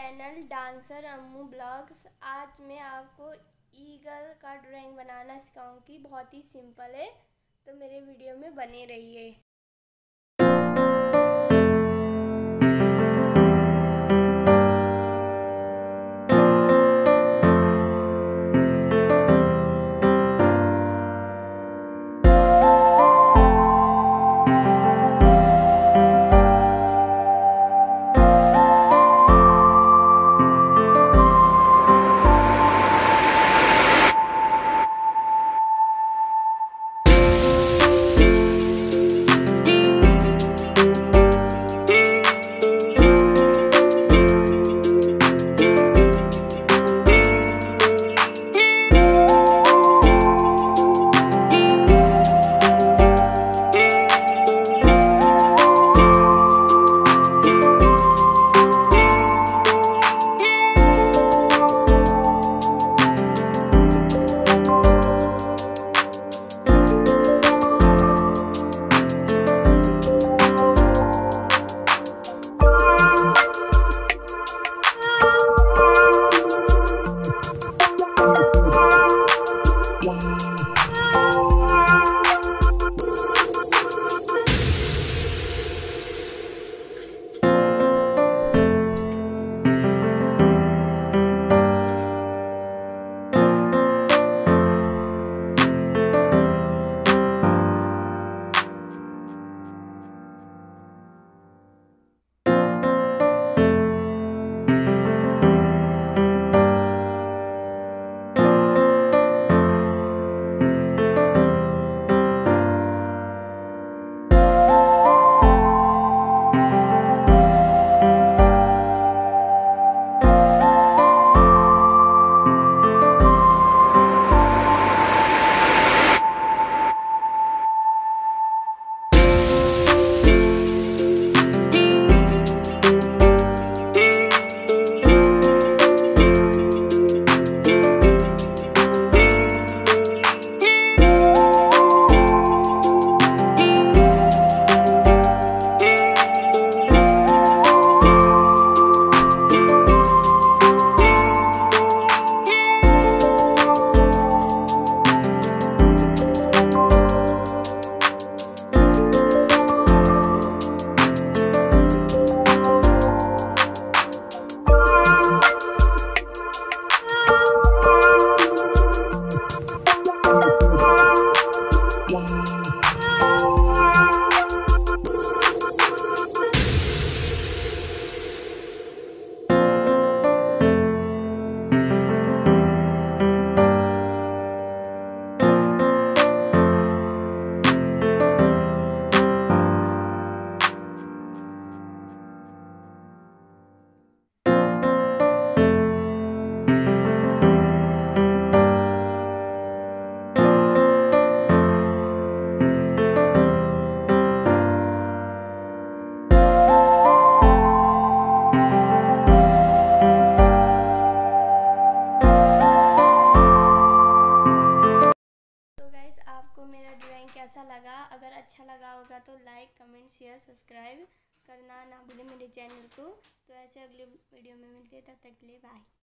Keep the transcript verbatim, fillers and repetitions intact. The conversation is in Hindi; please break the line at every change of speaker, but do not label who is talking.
चैनल डांसर अम्मू ब्लॉग्स। आज मैं आपको ईगल का ड्राइंग बनाना सिखाऊंगी। बहुत ही सिंपल है, तो मेरे वीडियो में बने रहिए। आपको मेरा ड्राइंग कैसा लगा? अगर अच्छा लगा होगा तो लाइक, कमेंट, शेयर, सब्सक्राइब करना ना भूलें मेरे चैनल को। तो ऐसे अगले वीडियो में मिलते हैं, तब तक के लिए बाय।